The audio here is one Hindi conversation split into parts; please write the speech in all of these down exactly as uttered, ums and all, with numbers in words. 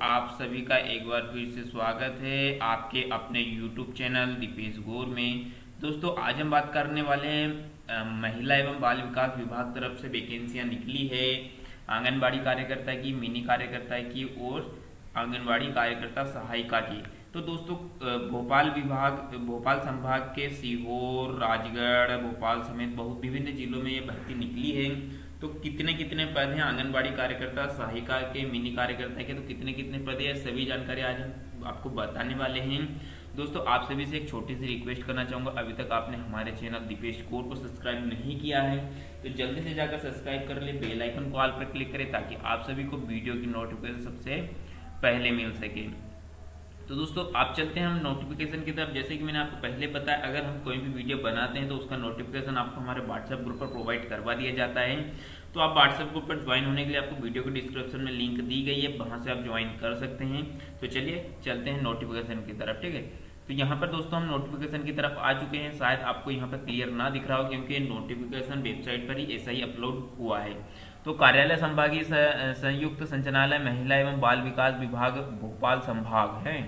आप सभी का एक बार फिर से स्वागत है आपके अपने यूट्यूब चैनल दीपेश गौर में। दोस्तों आज हम बात करने वाले हैं अ, महिला एवं बाल विकास विभाग तरफ से वैकेंसियां निकली है आंगनबाड़ी कार्यकर्ता की, मिनी कार्यकर्ता की और आंगनबाड़ी कार्यकर्ता सहायिका की। तो दोस्तों अ, भोपाल विभाग भोपाल संभाग के सीहोर, राजगढ़, भोपाल समेत बहुत विभिन्न जिलों में ये भर्ती निकली है। तो कितने कितने पद हैं आंगनबाड़ी कार्यकर्ता सहायिका के, मिनी कार्यकर्ता के, तो कितने कितने पद है सभी जानकारी आज हम आपको बताने वाले हैं। दोस्तों आप सभी से एक छोटी सी रिक्वेस्ट करना चाहूंगा, अभी तक आपने हमारे चैनल दीपेश गौर को सब्सक्राइब नहीं किया है तो जल्दी से जाकर सब्सक्राइब कर ले, बेल आइकन को ऑल पर क्लिक करें ताकि आप सभी को वीडियो की नोटिफिकेशन सबसे पहले मिल सके। तो दोस्तों आप चलते हैं हम नोटिफिकेशन की तरफ। जैसे कि मैंने आपको पहले बताया, अगर हम कोई भी वीडियो बनाते हैं तो उसका नोटिफिकेशन आपको हमारे व्हाट्सएप ग्रुप पर प्रोवाइड करवा दिया जाता है। तो आप व्हाट्सएप ग्रुप पर ज्वाइन होने के लिए आपको वीडियो के डिस्क्रिप्शन में लिंक दी गई है, वहां से आप ज्वाइन कर सकते हैं। तो चलिए चलते हैं नोटिफिकेशन की तरफ, ठीक है। तो यहाँ पर दोस्तों हम नोटिफिकेशन की तरफ आ चुके हैं। शायद आपको यहाँ पर क्लियर ना दिख रहा हो क्योंकि नोटिफिकेशन वेबसाइट पर ही ऐसा ही अपलोड हुआ है। तो कार्यालय संभागीय संयुक्त संचालनालय महिला एवं बाल विकास विभाग भोपाल संभाग है।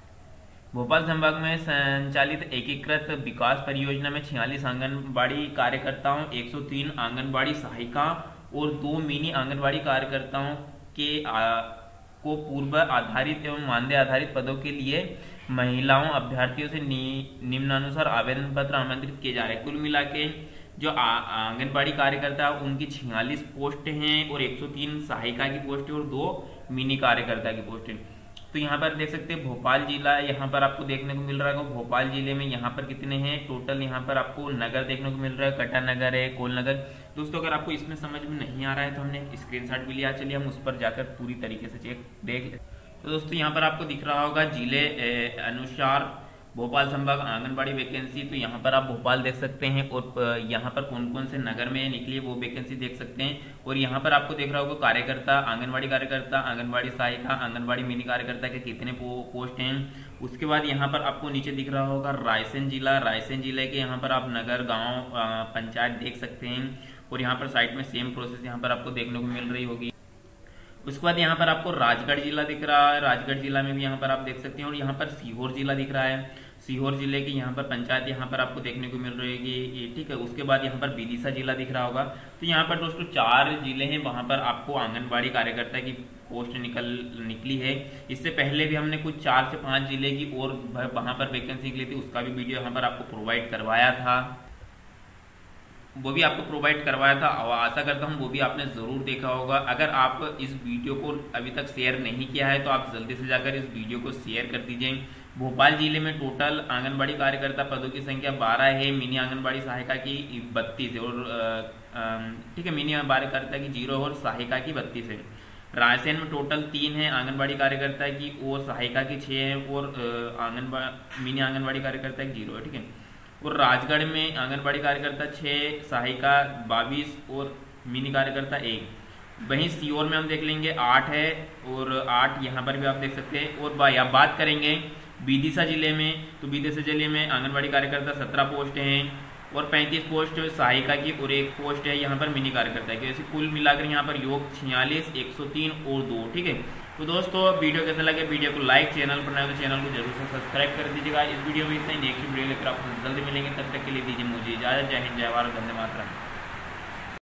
भोपाल संभाग में संचालित एकीकृत विकास परियोजना में छियालीस आंगनबाड़ी कार्यकर्ताओं, एक सौ तीन आंगनबाड़ी सहायिका और दो मिनी आंगनबाड़ी कार्यकर्ताओं के आ, को पूर्व आधारित एवं मानदेय आधारित पदों के लिए महिलाओं अभ्यर्थियों से नि, निम्नानुसार आवेदन पत्र आमंत्रित किए जा रहे हैं। कुल मिला के जो आंगनबाड़ी कार्यकर्ता उनकी छियालीस पोस्ट हैं और एक सौ तीन सहायिका की पोस्ट है और दो मिनी कार्यकर्ता की पोस्ट है। तो यहाँ पर देख सकते हैं भोपाल जिला यहाँ पर आपको देखने को मिल रहा है। भोपाल जिले में यहाँ पर कितने हैं टोटल, यहाँ पर आपको नगर देखने को मिल रहा है, कटा नगर है, कोल नगर। दोस्तों अगर आपको इसमें समझ में नहीं आ रहा है तो हमने स्क्रीनशॉट भी लिया, चलिए हम उस पर जाकर पूरी तरीके से चेक देख लें। तो दोस्तों यहाँ पर आपको दिख रहा होगा जिले अनुसार भोपाल संभाग आंगनबाड़ी वैकेंसी। तो यहाँ पर आप भोपाल देख सकते हैं और यहाँ पर कौन कौन से नगर में निकली है वो वैकेंसी देख सकते हैं। और यहाँ पर आपको देख रहा होगा कार्यकर्ता, आंगनबाड़ी कार्यकर्ता, आंगनबाड़ी सहायिका, आंगनबाड़ी मिनी कार्यकर्ता के कितने पो, पोस्ट हैं। उसके बाद यहाँ पर आपको नीचे दिख रहा होगा रायसेन जिला, रायसेन जिले के यहाँ पर आप नगर, गाँव, पंचायत देख सकते हैं। और यहाँ पर साइड में सेम प्रोसेस यहाँ पर आपको देखने को मिल रही होगी। उसके बाद यहाँ पर आपको राजगढ़ जिला दिख रहा है, राजगढ़ जिला में भी यहाँ पर आप देख सकते हैं। और यहाँ पर सीहोर जिला दिख रहा है, सीहोर जिले की यहाँ पर पंचायत यहाँ पर आपको देखने को मिल रही है, ठीक है। उसके बाद यहाँ पर विदिशा जिला दिख रहा होगा। तो यहाँ पर दोस्तों चार जिले हैं, वहां पर आपको आंगनबाड़ी कार्यकर्ता की पोस्ट निकल निकली है। इससे पहले भी हमने कुछ चार से पांच जिले की और वहां पर वैकेंसी निकली थी, उसका भी वीडियो यहाँ पर आपको प्रोवाइड करवाया था, वो भी आपको प्रोवाइड करवाया था और आशा करता हूँ वो भी आपने जरूर देखा होगा। अगर आप इस वीडियो को अभी तक शेयर नहीं किया है तो आप जल्दी से जाकर इस वीडियो को शेयर कर दीजिए। भोपाल जिले में टोटल आंगनबाड़ी कार्यकर्ता पदों की संख्या बारह है, मिनी आंगनबाड़ी सहायिका की बत्तीस है और ठीक है, मिनी कार्यकर्ता की जीरो और सहायिका की बत्तीस है। रायसेन में टोटल तीन है आंगनबाड़ी कार्यकर्ता की और सहायिका की छह है और आंगनबाड़ी मिनी आंगनबाड़ी कार्यकर्ता की जीरो है, ठीक है। और राजगढ़ में आंगनबाड़ी कार्यकर्ता छह, सहायिका बाईस और मिनी कार्यकर्ता एक। वहीं सीहोर में हम देख लेंगे आठ है और आठ यहाँ पर भी आप देख सकते हैं। और या बात करेंगे विदिशा जिले में, तो विदिशा जिले में आंगनबाड़ी कार्यकर्ता सत्रह पोस्ट हैं और पैंतीस पोस्ट सहायिका की और एक पोस्ट है यहाँ पर मिनी कार्यकर्ता की। ऐसे कुल मिलाकर यहाँ पर योग छियालीस, एक सौ तीन और दो, ठीक है। तो दोस्तों वीडियो कैसा लगे, वीडियो को लाइक, चैनल पर नए तो चैनल को जरूर से सब्सक्राइब कर दीजिएगा। इस वीडियो में इतना ही, नेक्स्ट वीडियो लेकर आपको जल्दी मिलेंगे, तब तक के लिए दीजिए मुझे इजाजत। जय हिंद, जय भारत, वंदे मातरम।